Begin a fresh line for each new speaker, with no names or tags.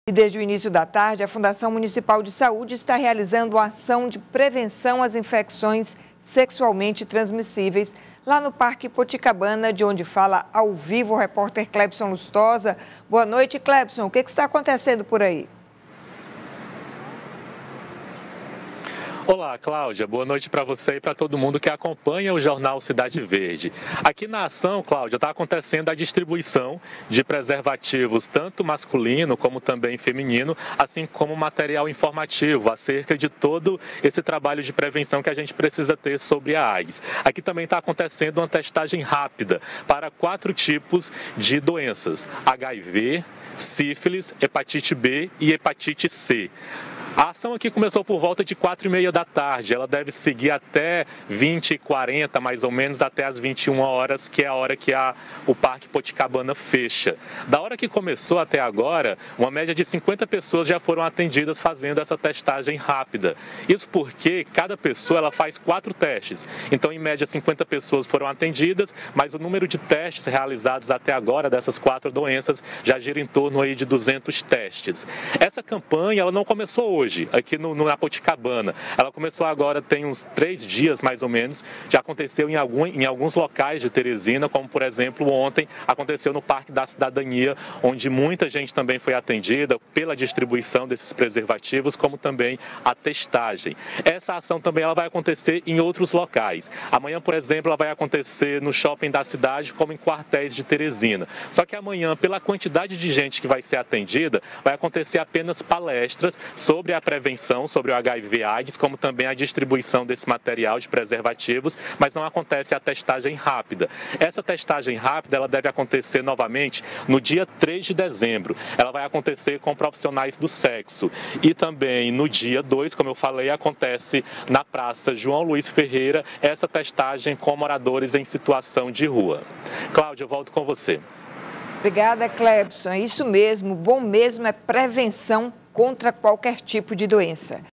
E desde o início da tarde, a Fundação Municipal de Saúde está realizando uma ação de prevenção às infecções sexualmente transmissíveis lá no Parque Poticabana, de onde fala ao vivo o repórter Clebson Lustosa. Boa noite, Clebson. O que está acontecendo por aí?
Olá, Cláudia. Boa noite para você e para todo mundo que acompanha o jornal Cidade Verde. Aqui na ação, Cláudia, está acontecendo a distribuição de preservativos, tanto masculino como também feminino, assim como material informativo acerca de todo esse trabalho de prevenção que a gente precisa ter sobre a AIDS. Aqui também está acontecendo uma testagem rápida para 4 tipos de doenças: HIV, sífilis, hepatite B e hepatite C. A ação aqui começou por volta de 4h30 da tarde, ela deve seguir até 20h40, mais ou menos, até as 21 horas, que é a hora que o Parque Poticabana fecha. Da hora que começou até agora, uma média de 50 pessoas já foram atendidas fazendo essa testagem rápida. Isso porque cada pessoa ela faz 4 testes, então em média 50 pessoas foram atendidas, mas o número de testes realizados até agora dessas 4 doenças já gira em torno aí de 200 testes. Essa campanha ela não começou hoje, aqui na Poticabana. Ela começou agora, tem uns 3 dias mais ou menos, já aconteceu em alguns locais de Teresina, como por exemplo ontem aconteceu no Parque da Cidadania, onde muita gente também foi atendida pela distribuição desses preservativos, como também a testagem. Essa ação também ela vai acontecer em outros locais. Amanhã, por exemplo, ela vai acontecer no shopping da cidade, como em quartéis de Teresina. Só que amanhã, pela quantidade de gente que vai ser atendida, vai acontecer apenas palestras sobre a prevenção, sobre o HIV/AIDS, como também a distribuição desse material de preservativos, mas não acontece a testagem rápida. Essa testagem rápida ela deve acontecer novamente no dia 3 de dezembro. Ela vai acontecer com profissionais do sexo. E também no dia 2, como eu falei, acontece na Praça João Luiz Ferreira, essa testagem com moradores em situação de rua. Cláudia, eu volto com você.
Obrigada, Clebson. É isso mesmo. Bom mesmo é prevenção contra qualquer tipo de doença.